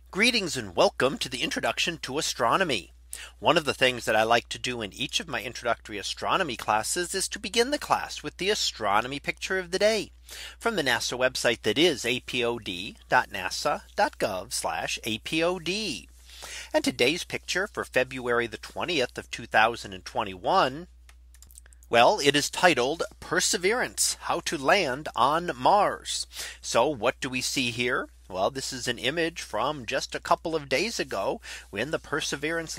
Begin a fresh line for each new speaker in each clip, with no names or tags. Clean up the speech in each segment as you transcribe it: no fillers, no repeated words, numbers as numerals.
Greetings and welcome to the introduction to astronomy. One of the things that I like to do in each of my introductory astronomy classes is to begin the class with the astronomy picture of the day from the NASA website, that is apod.nasa.gov/apod. And today's picture for February the 20th of 2021. Well, it is titled Perseverance, How to Land on Mars. So what do we see here? Well, this is an image from just a couple of days ago when the Perseverance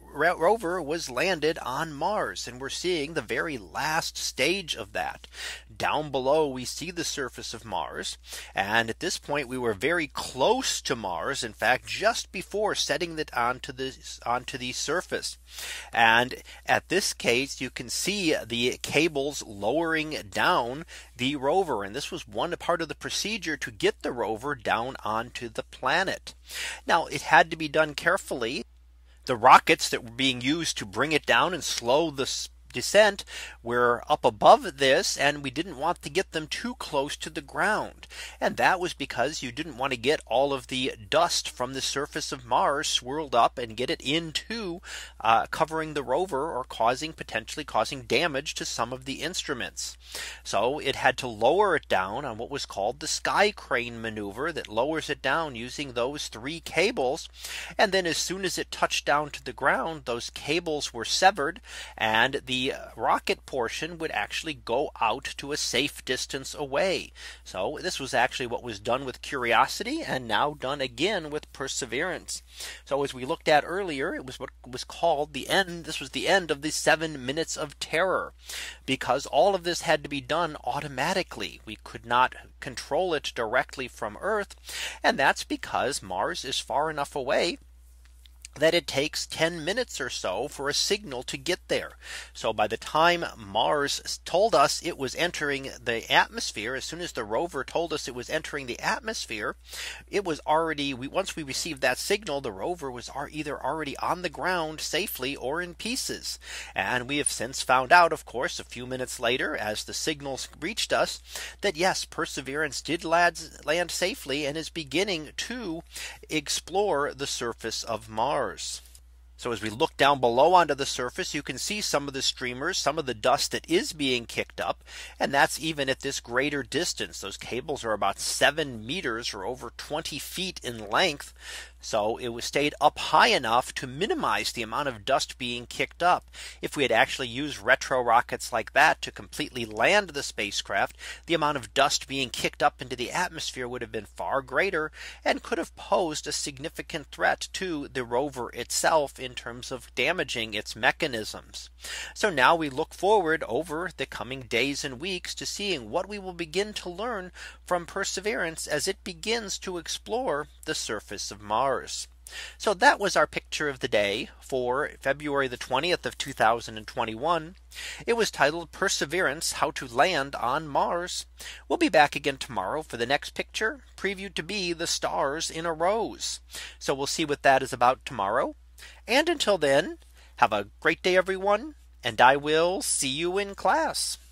rover was landed on Mars. And we're seeing the very last stage of that. Down below, we see the surface of Mars. And at this point, we were very close to Mars. In fact, just before setting it onto the surface. And at this case, you can see the cables lowering down the rover. And this was one part of the procedure to get the rover down onto the planet. Now, it had to be done carefully. The rockets that were being used to bring it down and slow the descent were up above this, and we didn't want to get them too close to the ground. And that was because you didn't want to get all of the dust from the surface of Mars swirled up and get it into covering the rover, or potentially causing damage to some of the instruments. So it had to lower it down on what was called the sky crane maneuver, that lowers it down using those three cables. And then as soon as it touched down to the ground, those cables were severed, and the rocket portion would actually go out to a safe distance away. So this was actually what was done with Curiosity, and now done again with Perseverance. So as we looked at earlier, it was what was called the end. This was the end of the 7 minutes of terror, because all of this had to be done automatically. We could not control it directly from Earth. And that's because Mars is far enough away that it takes 10 minutes or so for a signal to get there. So by the time Mars told us it was entering the atmosphere, as soon as the rover told us it was entering the atmosphere, it was already, once we received that signal, the rover was either already on the ground safely or in pieces. And we have since found out, of course, a few minutes later, as the signals reached us, that yes, Perseverance did land safely and is beginning to explore the surface of Mars. So as we look down below onto the surface, you can see some of the streamers, some of the dust that is being kicked up. And that's even at this greater distance. Those cables are about 7 meters, or over 20 feet in length. So it was stayed up high enough to minimize the amount of dust being kicked up. If we had actually used retro rockets like that to completely land the spacecraft, the amount of dust being kicked up into the atmosphere would have been far greater, and could have posed a significant threat to the rover itself in terms of damaging its mechanisms. So now we look forward over the coming days and weeks to seeing what we will begin to learn from Perseverance as it begins to explore the surface of Mars. So that was our picture of the day for February the 20th of 2021. It was titled Perseverance, How to Land on Mars. We'll be back again tomorrow for the next picture, previewed to be the stars in a rose. So we'll see what that is about tomorrow. And until then, have a great day, everyone, and I will see you in class.